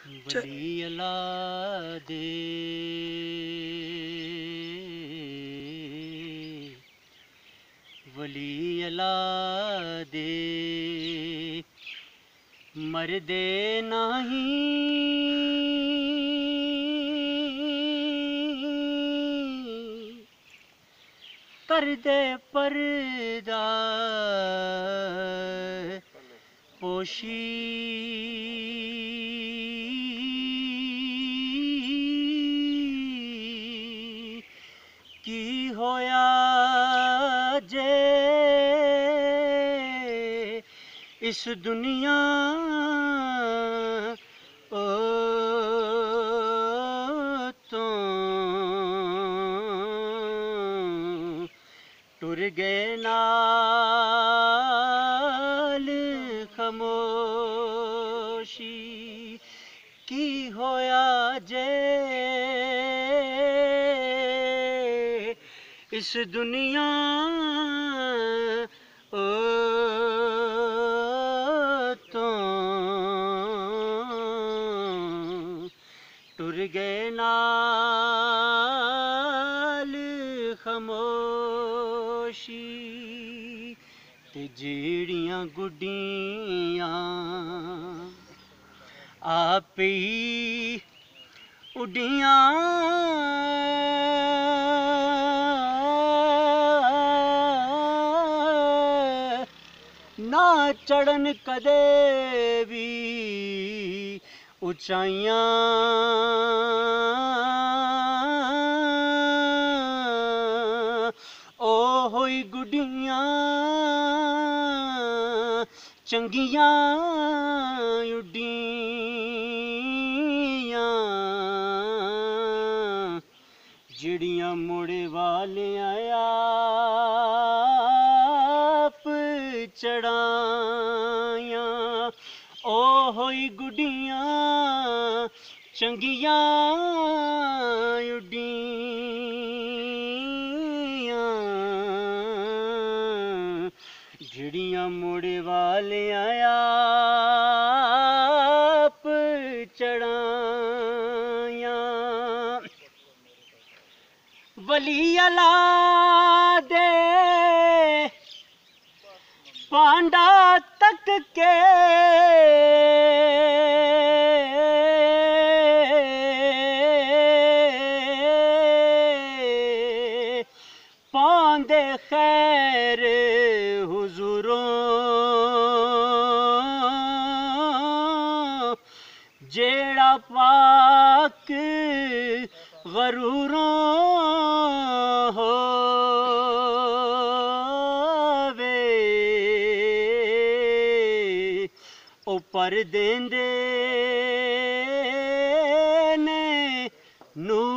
वली अला दे वली अला दे मरदे नहीं कर दे पर्दा पोशी की होया जे इस दुनिया ओ तो टुर गए नाल खामोशी की होया जे इस दुनिया ओ तो टुर गए नाल खामोशी ते जेड़ियां गुड्डियां आप ही उड्डियां ना चढ़न कदे भी ऊंचाइयां ओ होई गुड्डियां चंगियां उड्डियां जिड़ियां मुड़े वाले आप चढ़ाया ओ होई गुड्डियां चंगियां उड्डियां जिड़ियां मुड़े वाले आप चढ़ाया वली अला दे पांडा तक के पांदे खैर हुजूरों जेड़ा पाक गरूरों होवे ओ पर देंदे ने नूर